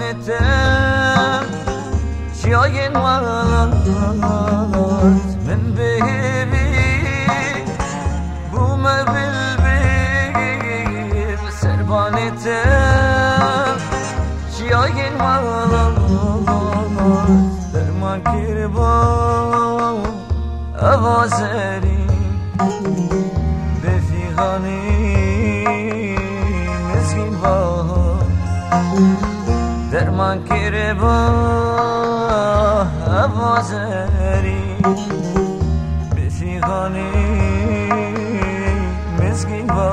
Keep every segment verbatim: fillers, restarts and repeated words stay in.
زمانتم جای نوالات من بهبی بوم بلبل سربانتم جای نوالات درمان کربا آوازری بفیغانی مزگین با درمان کربا آوازری بفیغانی مزگین با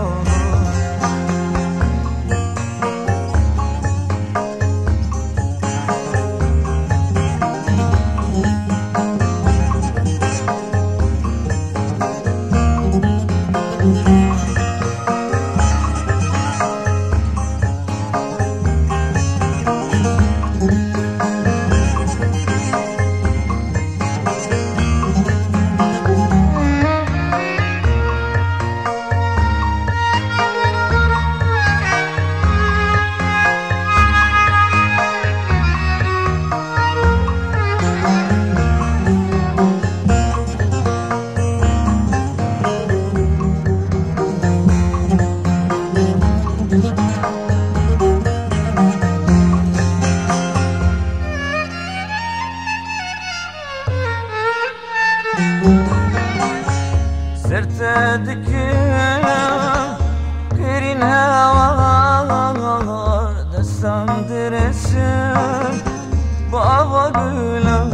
سرتدكم قرين هوار دستم درسم بابا قولم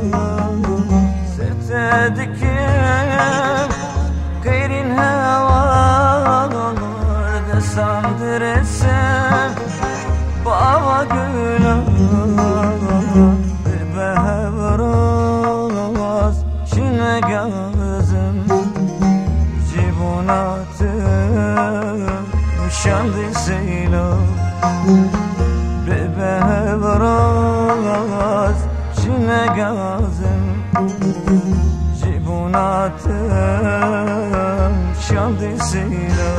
سرتدكم قرين هوار دستم درسم بابا قولم ببهب راس شنقازم شاندي سيلو ببهب راس شنقازم جيبوناتم شاندي سيلو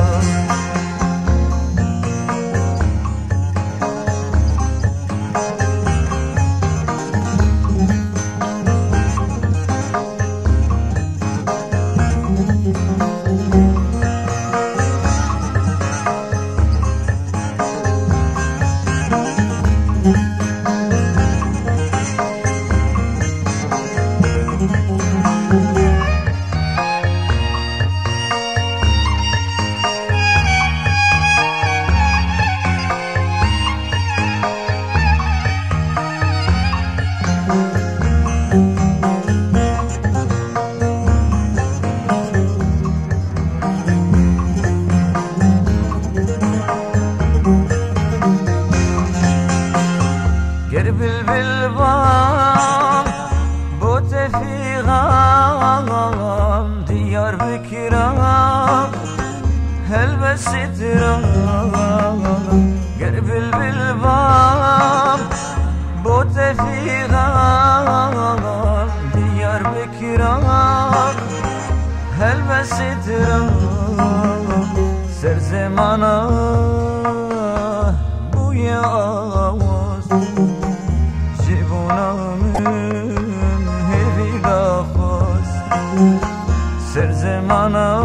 قرب البلبام بوت في غام ديار بكرام هل بس ترام قرب البلبام بوت في غام ديار بكرام هل بس ترام سر زمانا بويا آواز من هیوی داخواست سر زمانه